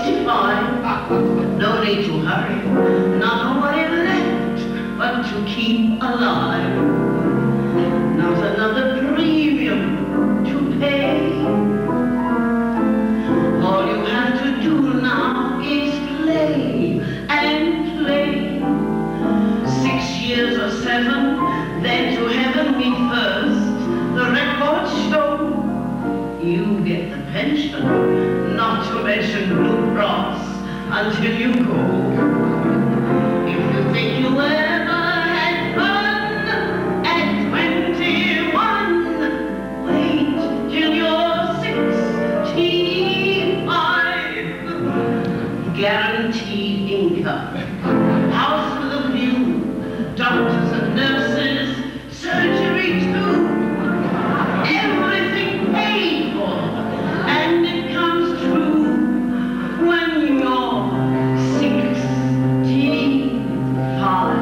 65. No need to hurry. Not whatever left, but to keep alive. Not another premium to pay. All you have to do now is play and play. 6 years or 7, then to heaven me first. The records show you get the pension, not to mention Blue Cross, until you go. If you think you ever had fun at 21, wait till you're 65. Guaranteed income, house with a view, doctors and nurses, surgery too. Everything paid for, and it comes true when you're 65.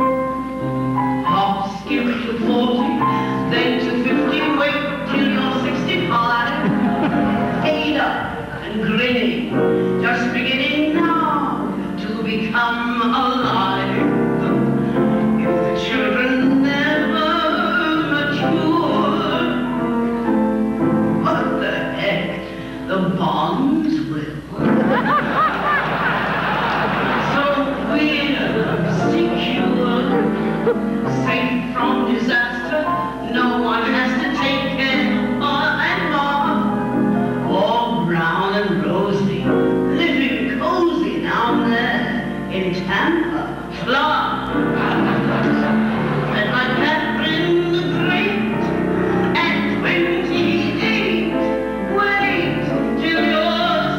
Hop, skip to 40, then to 50, wait till you're 65. Paid up and grinning, just beginning now to become alive. If the children never mature, what the heck, the bonds will. So we're secure, safe from disaster. No one has to take care and more. All brown and rosy, living cozy down there in Tampa, Florida. And like Catherine the Great at 28, wait till you're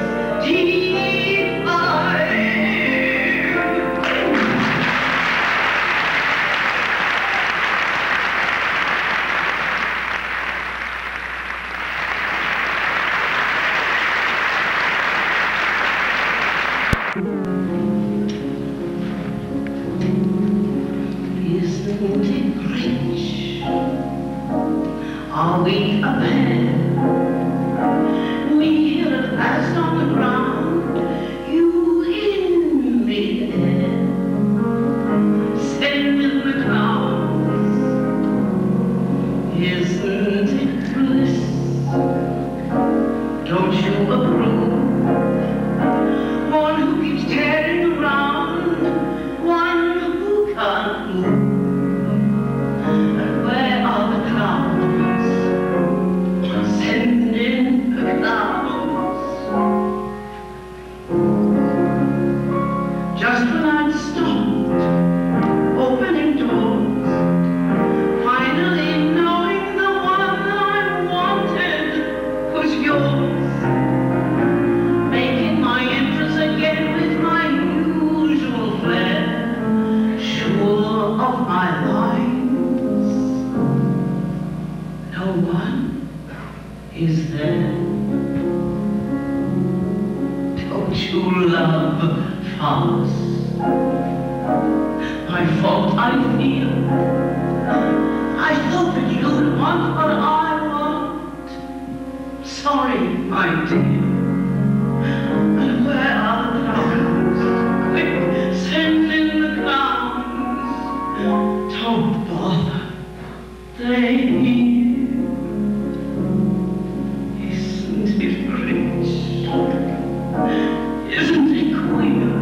65. Isn't it rich? Are we a pair? Me here at last on the ground, you in midair. Sending the clouds. Isn't it bliss? Don't you approve? One who keeps tearing around, one who can't move. And where are the clouds? Send in the clouds. Just when I'd stopped opening doors, finally knowing the one I wanted was yours. Making my entrance again with my usual flair, sure of my lines. No one is there. Don't you love fast? My fault, I feel. I thought that you'd want what I want. Sorry, my dear. And where are the clouds? Quick, send in the clouds. Don't bother. They're here. Isn't it rich? Isn't it queer?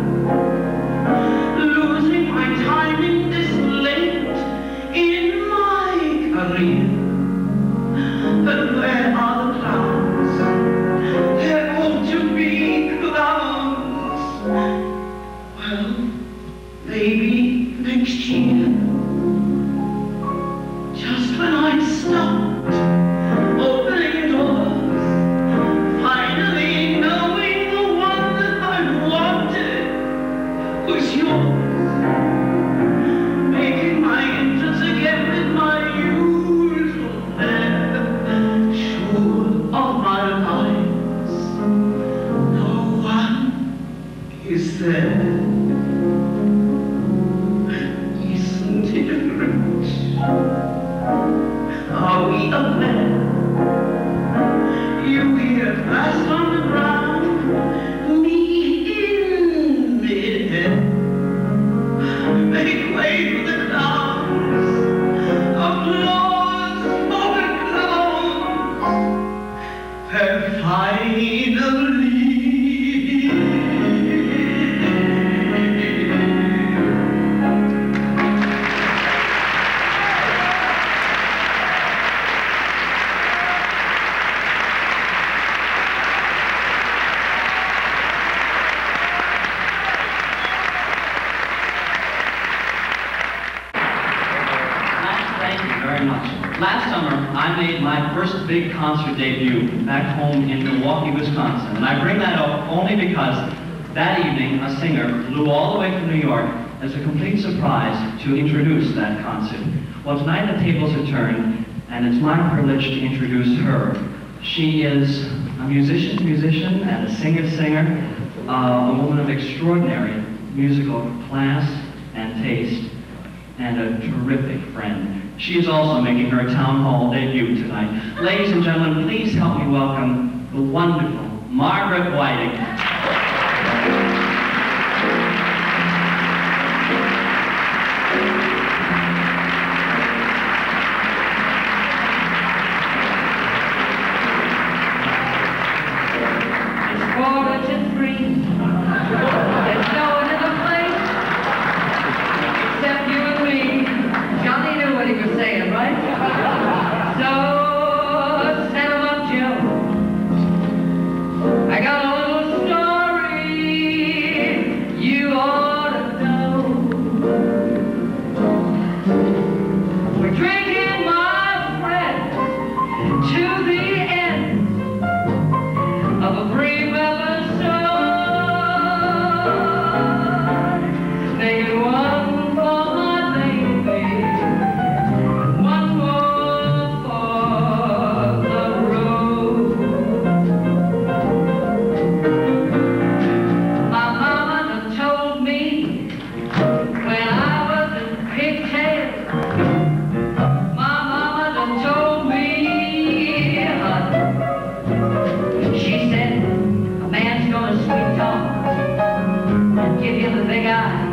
Losing my timing this late in my career. But where are the clouds? There ought to be clouds. Well, maybe next year. Just when I stopped opening doors, finally knowing the one that I wanted was yours. Making my entrance again with my usual flair, sure of my lines. No one is there. Isn't it rich? Are we a pair? You here fast on the ground, me summer, I made my first big concert debut back home in Milwaukee, Wisconsin. And I bring that up only because that evening, a singer flew all the way from New York as a complete surprise to introduce that concert. Well, tonight the tables are turned, and it's my privilege to introduce her. She is a musician and a singer, a woman of extraordinary musical class and taste, and a terrific friend. She is also making her town hall debut tonight. Ladies and gentlemen, please help me welcome the wonderful Margaret Whiting. Give him the big eye.